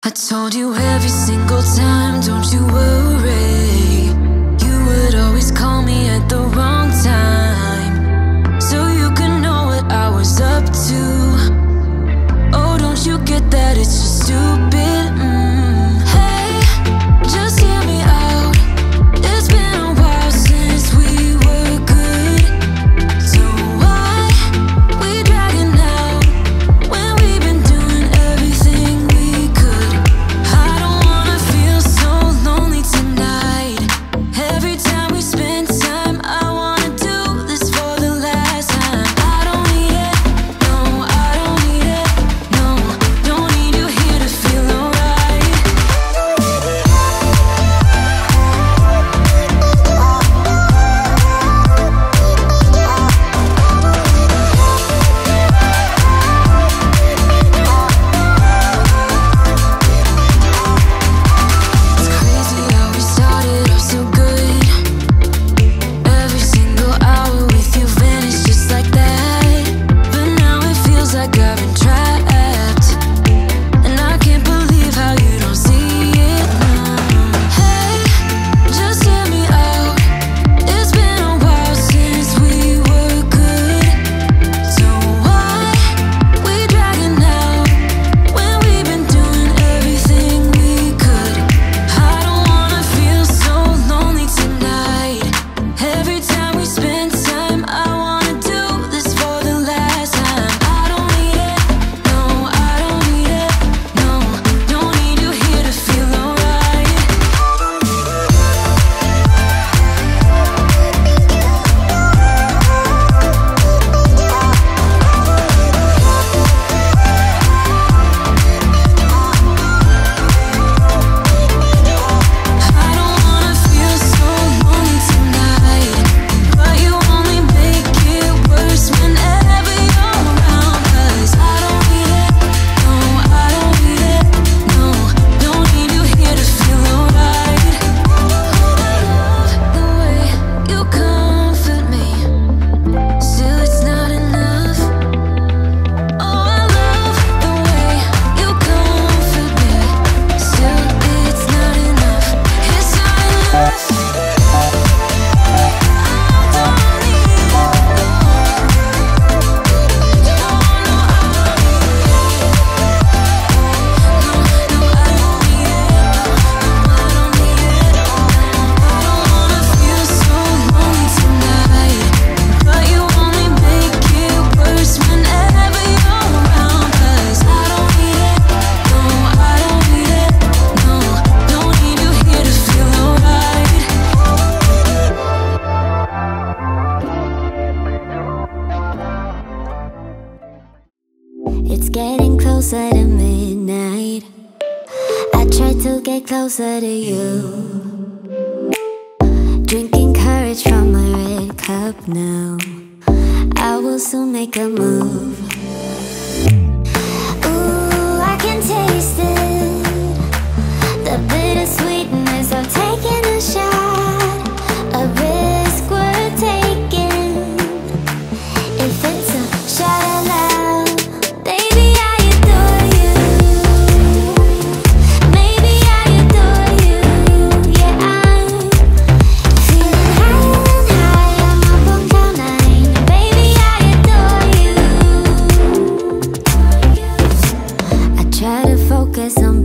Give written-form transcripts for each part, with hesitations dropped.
I told you every single time, don't you worry. You would always call me at the wrong time, so you could know what I was up to. Oh, don't you get that it's just stupid? Hey, just hear me out. It's been a while since we were good, so why we dragging out when we've been doing everything we could? I don't wanna feel so lonely tonight. Every time we spend time, I wanna do this for the last time. I don't need it, no, I don't need it, no. Don't need you here to feel alright. It's crazy how we started off so good. Every single hour with you vanished just like that. But now it feels like I've been trapped, and I can't believe how you don't see it. Hey, just hear me out. It's been a while since we were good, so why we dragging out when we've been doing everything we could? I don't wanna feel so lonely tonight. Every time we spend time, I wanna do this for the last time. I don't need it, no, I don't need it, no. Don't need you here to feel alright. I don't wanna feel so lonely tonight, but you only make it worse whenever you're around. 'Cause I don't need it, no, I don't need it, no. Don't need you here to feel alright. I love the way you comfort me, still it's not enough. Oh, I love the way you comfort me, still it's not enough. It's not enough. It's getting closer to midnight. I try to get closer to you, drinking courage from my red cup now. I will soon make a move. Ooh, I can taste it, the bittersweetness of taking a shot, a risk worth taking. If it's a shot of love, baby, I adore you. Maybe I adore you. Yeah, I'm feeling higher and higher. I'm up on cloud nine. Baby, I adore you. I try to focus on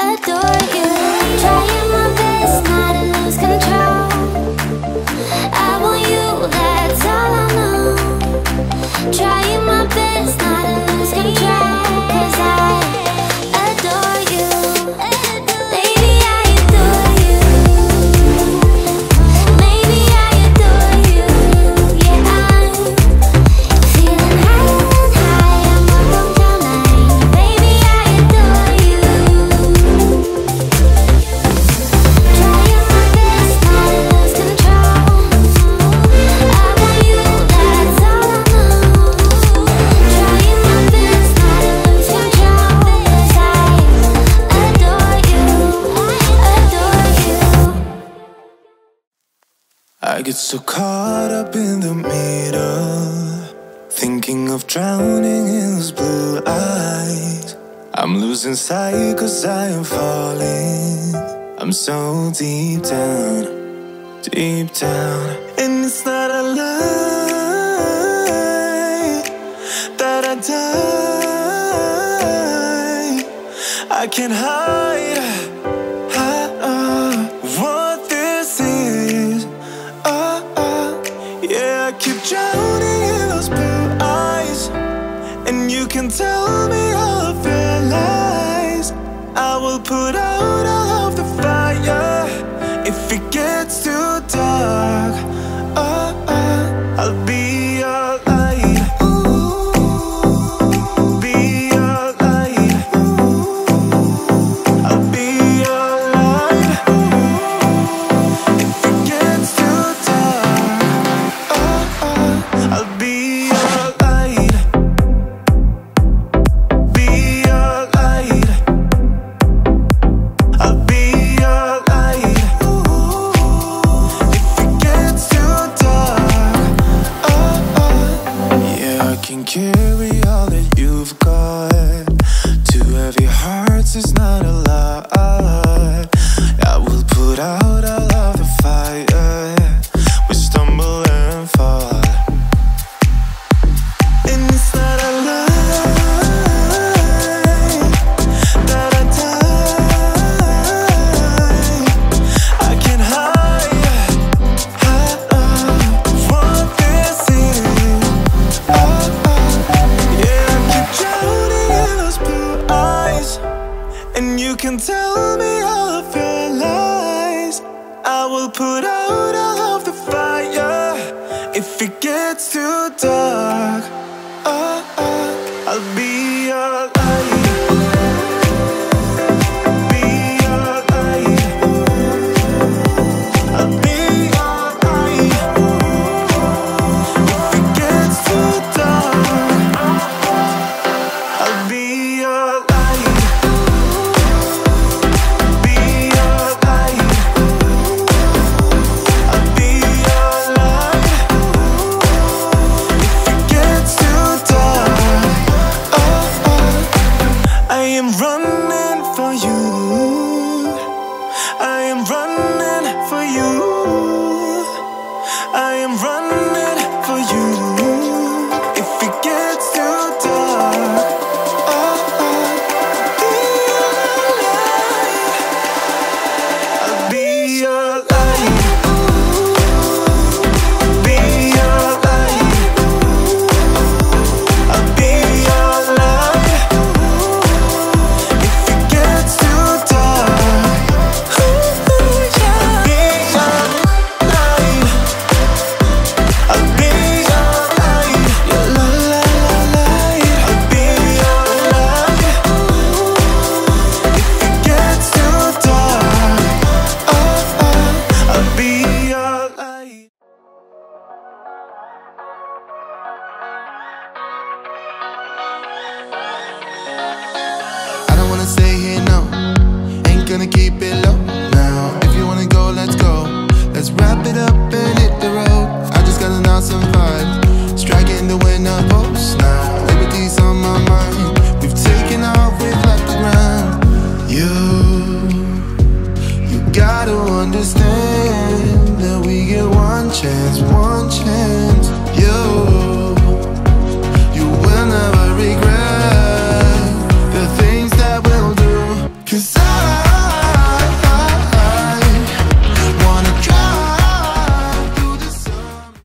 adore you. Trying my best not to lose control. I want you, that's all I know. Trying my best not to lose control, 'cause I adore you. Baby, I adore you. Maybe I adore you. Yeah, I'm feeling higher and higher, I'm up on cloud nine. Baby, I adore you. Trying my best not to lose control. I want you, that's all I know. Trying my best not to lose control, 'cause I adore you, adore you. I get so caught up in the middle, thinking of drowning in those blue eyes. I'm losing sight 'cause I am falling. I'm so deep down, deep down. And it's not a lie that I die. I can't hide what this is. Yeah, I keep drowning in those blue eyes, and you can tell me all of your lies. I will put out all of the fire if it gets too dark. I'll be your light. Be your light. I'll be your light. If it gets too dark, I'll be your light. Be your light. I'll be your light. If it gets too dark, yeah, I can carry all that you've got. Two heavy hearts is not a lot. I will put out all of the fire. We stumble and fall, and it's not a lie that I die. I can't hide what this is. Yeah, I keep drowning in those blue eyes, and you can tell me all of your lies. I will put out all of the fire if it gets too dark. I'll be your light. Be your light. I'll be your light. If it gets too dark, I'll be your light. Be your light. I'll be your light. If it gets too dark, I am running for you. I am running for you. I am running for you. If it gets too dark, I'll be your light. Be your light. I'll be your light. If it gets too dark, I'll be your light. I'll be your light. Your light. I'll be your light. If it gets too dark, I'll be your light. I don't wanna stay here, no. Ain't gonna keep it low now. If you wanna go, let's go. Let's wrap it up and hit the road. I just got an awesome vibe, striking the winner post now. Liberty's on my mind. We've taken off, we've left the ground. You gotta understand that we get one chance, one chance.